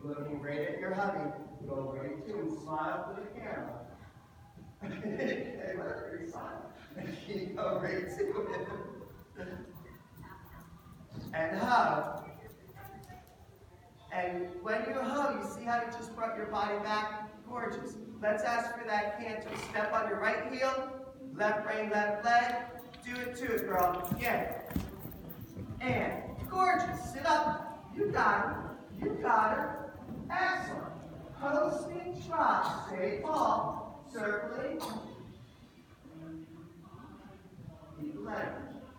Looking right at your hubby. Go right to him. Smile for the camera. Hey, look, you're smiling. You go right to him. And hug. And when you hug, you see how you just brought your body back? Gorgeous. Let's ask for that canter. Step on your right heel, left brain, left leg. Do it to it, girl. Get it. And gorgeous. Sit up. You got it. You got it. Excellent. Coasting trot. Stay tall. Circling. Keep the leg.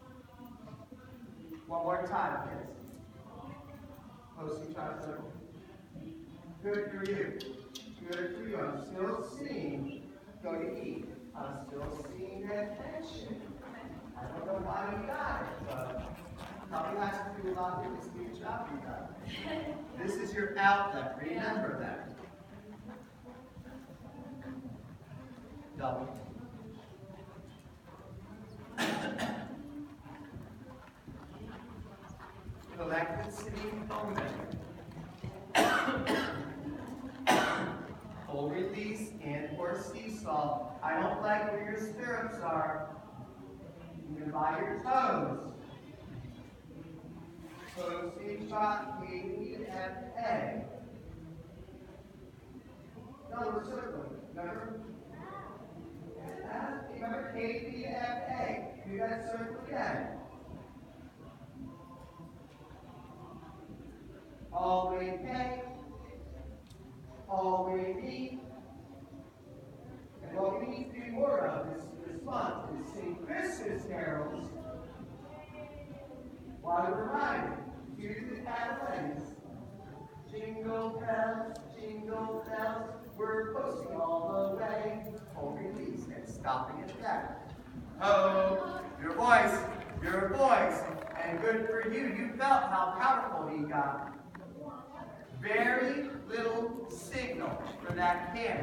One more time, kids. Coasting trot, circle. Good for you. Good for you. I'm still seeing. Go to eat. I'm still seeing that tension. I don't know why you got it, but probably has to do a lot with this new job you got. This is your outlet. Remember that. Double. Collected sitting moment. Full release and or seesaw. I don't like where your stirrups are. You can by your toes. Coasting trot, KPFA. No, we're circling. Remember? Remember KPFA. Do that circle again. All the way K. All the way B. And what we need to do more of this month is sing Christmas carols while we're riding. Do the Catalans. Jingle bells, we're coasting all the way. Hold release and stopping it back. Oh, your voice, and good for you. You felt how powerful he got. Very little signal for that camera.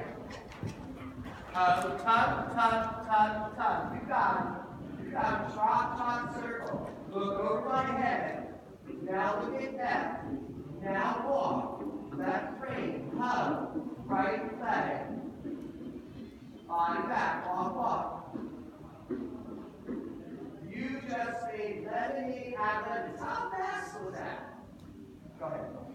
Tug. You got it. Trot, circle. Look over my head. Now look at that. Now walk. Left brain, hug. Right leg. Body back, walk. You just made lemonade out of lemons. How fast was that? Go ahead.